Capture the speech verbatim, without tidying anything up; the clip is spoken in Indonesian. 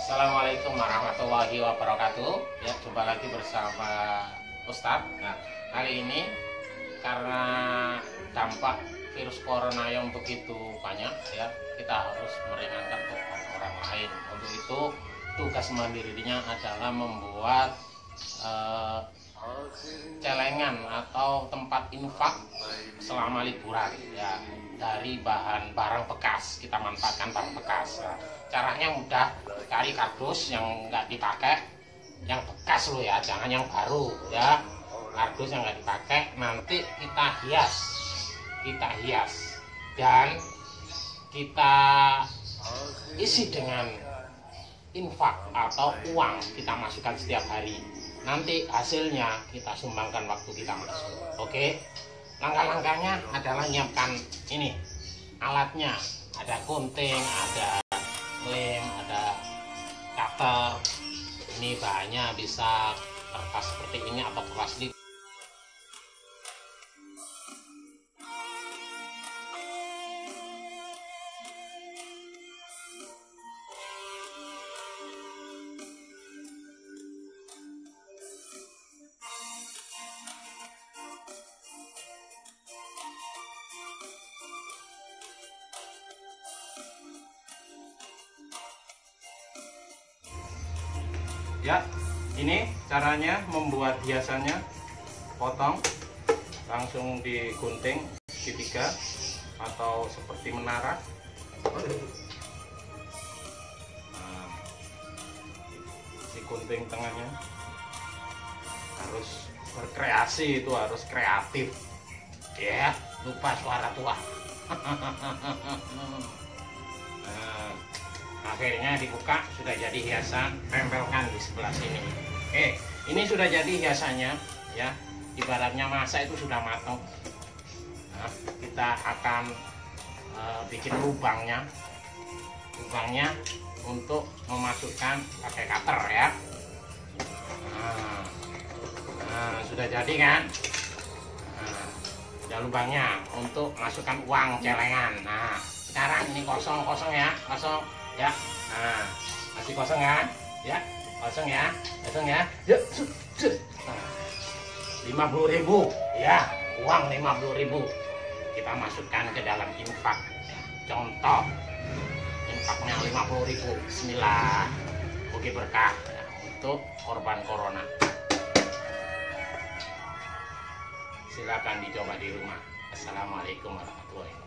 Assalamualaikum warahmatullahi wabarakatuh. Ya, jumpa lagi bersama Ustadz. Nah, hari ini karena dampak virus corona yang begitu banyak, ya, kita harus meringankan beban orang lain. Untuk itu, tugas mandirinya adalah membuat eh, celengan atau tempat infak selama liburan, ya, dari bahan barang bekas. Kita manfaatkan barang bekas. Nah, caranya mudah, cari kardus yang nggak dipakai, yang bekas lo ya, jangan yang baru ya. Kardus yang nggak dipakai nanti kita hias, kita hias dan kita isi dengan infak atau uang, kita masukkan setiap hari. Nanti hasilnya kita sumbangkan waktu kita masuk. Oke, langkah-langkahnya adalah menyiapkan ini alatnya, ada gunting, ada lem, ada cutter. Ini bahannya bisa kertas seperti ini atau plastik. Ya, ini caranya membuat hiasannya. Potong, langsung digunting segitiga atau seperti menara. Nah, digunting tengahnya. Harus berkreasi, itu harus kreatif. Ya, lupa suara tua. Nah, akhirnya dibuka, sudah jadi hiasan, tempelkan di sebelah sini. Oke, ini sudah jadi hiasannya ya. Ibaratnya masak itu sudah matang. Nah, kita akan uh, bikin lubangnya, lubangnya untuk memasukkan pakai cutter ya. Nah, nah sudah jadi kan? Nah, sudah lubangnya untuk masukkan uang celengan. Nah, sekarang ini kosong kosong ya, kosong. Ya, nah, masih kosong kan? Ya, kosong ya, kosong ya. Ya, lima puluh ribu, ya, uang lima puluh ribu. Kita masukkan ke dalam infak. Contoh, infaknya lima puluh ribu. Bismillah, oke berkah ya, untuk korban corona. Silakan dicoba di rumah. Assalamualaikum warahmatullahi wabarakatuh.